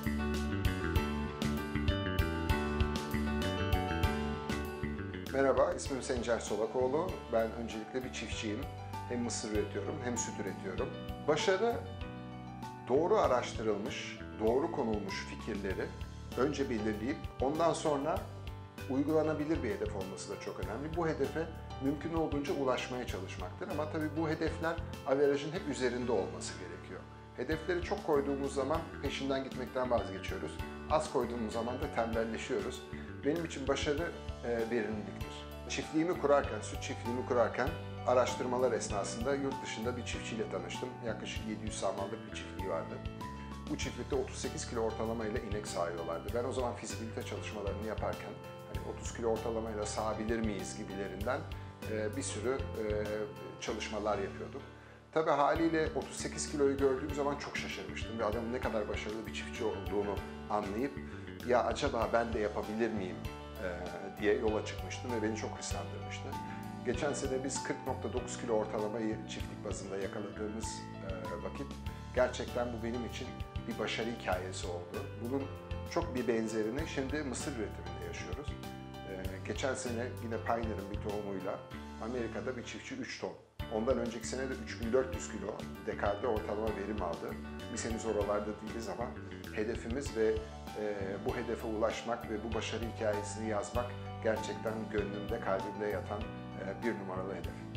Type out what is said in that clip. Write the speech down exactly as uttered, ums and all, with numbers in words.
Merhaba, ismim Sencer Solakoğlu. Ben öncelikle bir çiftçiyim. Hem mısır üretiyorum hem süt üretiyorum. Başarı, doğru araştırılmış, doğru konulmuş fikirleri önce belirleyip ondan sonra uygulanabilir bir hedef olması da çok önemli. Bu hedefe mümkün olduğunca ulaşmaya çalışmaktır ama tabii bu hedefler averajın hep üzerinde olması gerekiyor. Hedefleri çok koyduğumuz zaman peşinden gitmekten vazgeçiyoruz. Az koyduğumuz zaman da tembelleşiyoruz. Benim için başarı e, verimliliktir. Çiftliğimi kurarken, süt çiftliğimi kurarken araştırmalar esnasında yurt dışında bir çiftçiyle tanıştım. Yaklaşık yedi yüz sağmallık bir çiftliği vardı. Bu çiftlikte otuz sekiz kilo ortalamayla inek sağıyorlardı. Ben o zaman fizibilite çalışmalarını yaparken hani otuz kilo ortalamayla sağabilir miyiz gibilerinden e, bir sürü e, çalışmalar yapıyorduk. Tabii haliyle otuz sekiz kiloyu gördüğüm zaman çok şaşırmıştım ve adamın ne kadar başarılı bir çiftçi olduğunu anlayıp ya acaba ben de yapabilir miyim e, diye yola çıkmıştım ve beni çok hırslandırmıştı. Geçen sene biz kırk nokta dokuz kilo ortalamayı çiftlik bazında yakaladığımız e, vakit gerçekten bu benim için bir başarı hikayesi oldu. Bunun çok bir benzerini şimdi mısır üretiminde yaşıyoruz. E, geçen sene yine Pioneer'ın bir tohumuyla Amerika'da bir çiftçi üç ton. Ondan önceki sene de üç bin dört yüz kilo dekarda ortalama verim aldı. Biz henüz oralarda değiliz ama hedefimiz ve e, bu hedefe ulaşmak ve bu başarı hikayesini yazmak gerçekten gönlümde, kalbimde yatan e, bir numaralı hedef.